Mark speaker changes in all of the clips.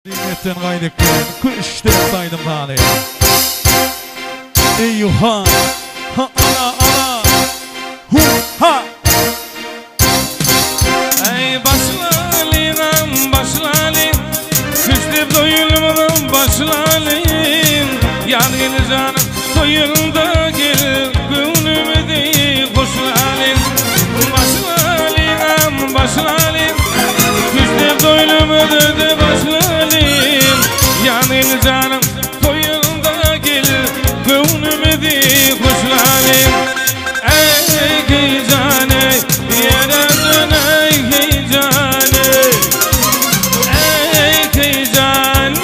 Speaker 1: Nimetten gayretken kışta saydım hali. Ey yuhan, ha ana ana, hu ha.
Speaker 2: Ey başlalim, başlalim, küçlük doyulmadan başlalim. Yargın canım doyulda gel, gönlümü de koşlalim. Başlalim, başlalim, küçlük doyulmadan de başlalim. Yargın canım doyulda gel, gönlümü de koşlalim. Ey cane, yerden ey cane, ey cane,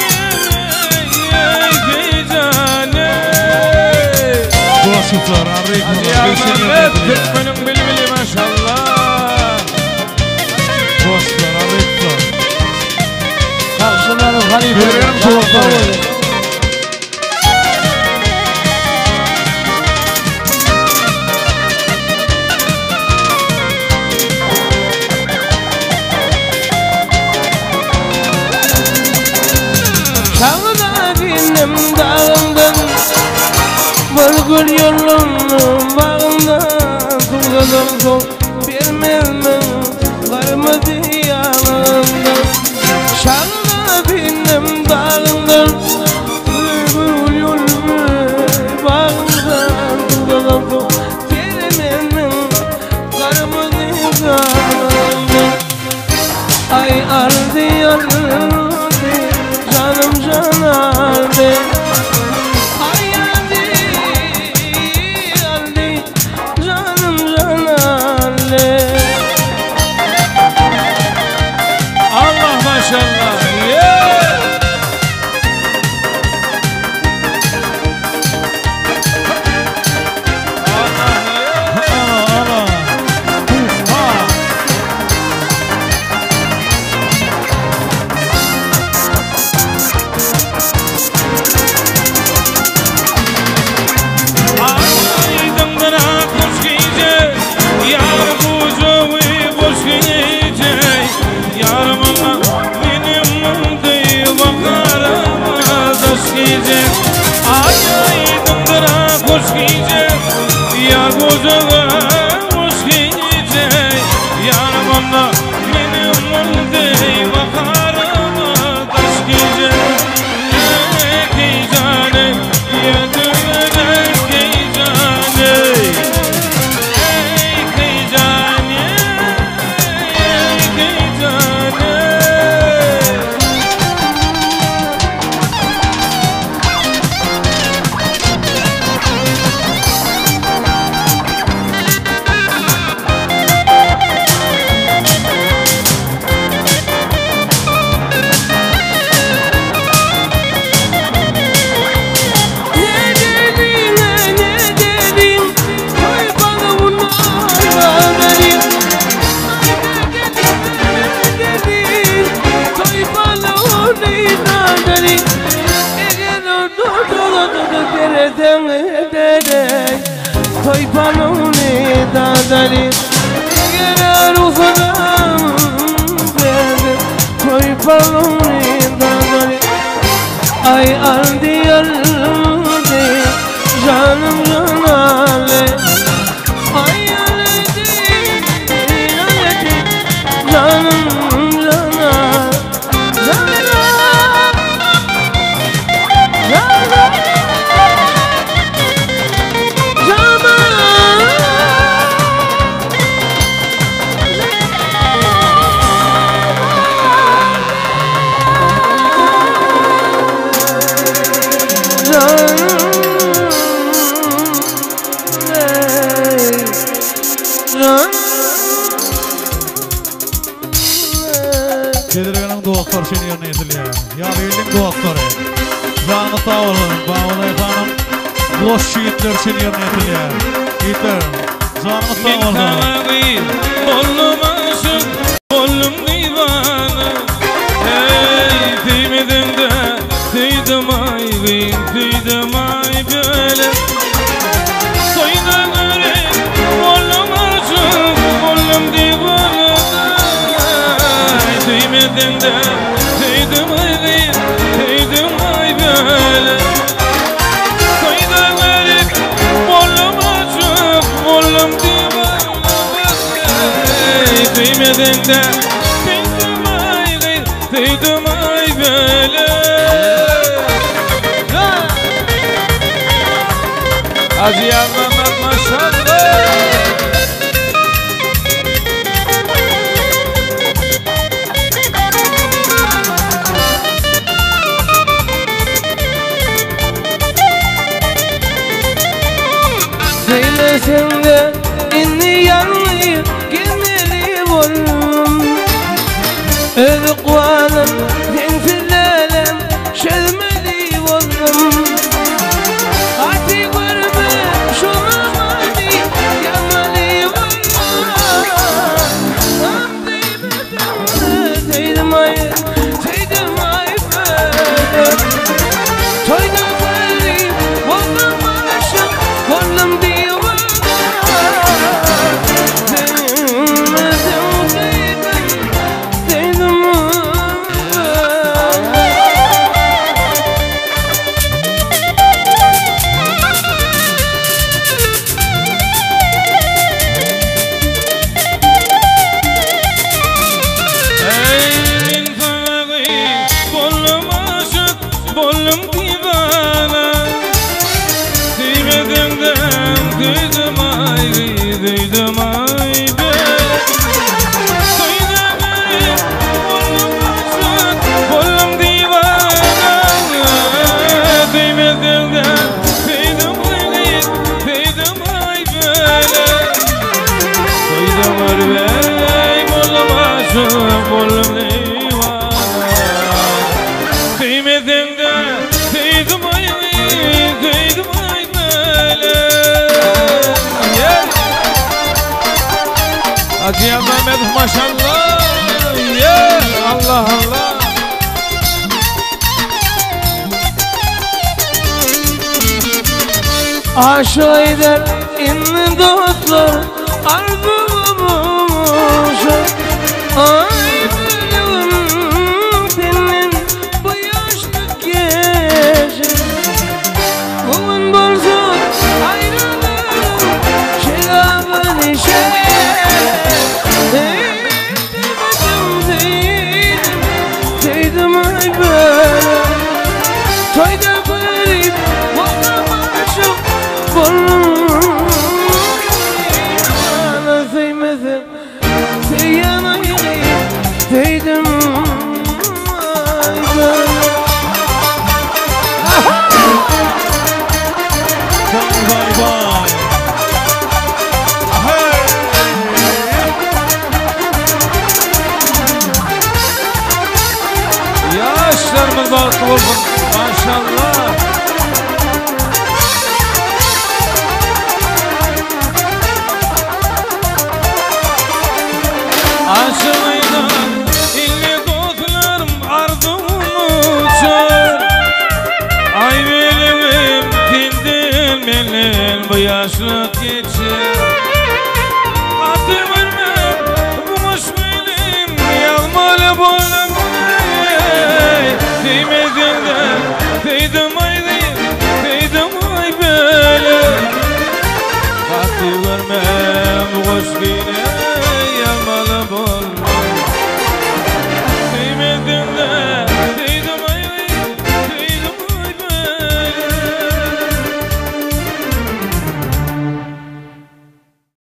Speaker 2: ey cane.
Speaker 1: Bu asıflar arayıp
Speaker 2: Ya Mehmet, Türkmen'in bilbili maşallah.
Speaker 1: Bu asıflar arayıplar.
Speaker 3: Karşılarım halife.
Speaker 1: Görüyorum kulakları.
Speaker 3: Çağda benim dağımdan, bölgül yolunun bağından. Tuğladım sol vermemem, varmadı yanımdan. Çağda benim dağımdan, bölgül yolunun bağından. Tuğladım sol vermemem, varmadı yanımdan. Ay ardı ardı, canım canardı. Ay ardı ardı, canım canardı.
Speaker 2: Allah maşallah. Yeah.
Speaker 1: Ana ana, hu ha.
Speaker 2: Aydınlara kuş giyecek, yar kucağı boş giyecek. Yarımla benim değil bakarıma taş giyecek. Aydınlara kuş giyecek, yar kucağı boş giyecek. Yarımla benim değil bakarıma taş giyecek. Ey cane, yeter ey cane, ey cane, ey cane.
Speaker 3: Ne dedim, koy bana bunu haberim. Ne dedim, koy bana onu haberim. Eğer orada dereden ederek, koy bana onu haberim. Eğer ufadan verdim, koy bana onu haberim. Ay ardı ardı, canım canale. Ay ardı ardı, canım canale.
Speaker 1: Kedirgenin duaklar seni yerine yetiliyor. Ya bildin duakları. Zanı sağ olun. Bağolay hanım. Boş şiitler seni yerine yetiliyor. Yiğitler. Zanı sağ olun.
Speaker 2: Oğlum aşık, oğlum divane. Hey değmedin de, değdim ay bin, değdim ay böyle. Soyda göre, oğlum aşık, oğlum divane. Değmedin de, değdim ay bin. de tüydüm ay böyle. Hacı Mehmet maşallah.
Speaker 3: Söylesen de inni yanlıyım geneli oldum. Özükvanım zenfirlelem şezmeli oldum. Hati görme şuna mani yanmali oldum. Teydim ay böyle. Toyda varayım oldum aşık oldum diye. Hacı Mehmet maşallah. Ya Allah Allah. Aşık eder inni dostlar arzumuşum. Ay bölüm senin bu yaşlık yaşın. Bugün bolsun ayrılırım şerabın işe. Teydim ay böyle. Toyda varayım oldum aşık oldum. Bana sevmesin sevyamayı teydim ay böyle.
Speaker 1: Vay vay.
Speaker 2: Yaşlarımız balıklı olsun maşallah. Aşığıyla illi dostlarım arzumu çağır. Ay benim dindim benim bu yaşlık geç.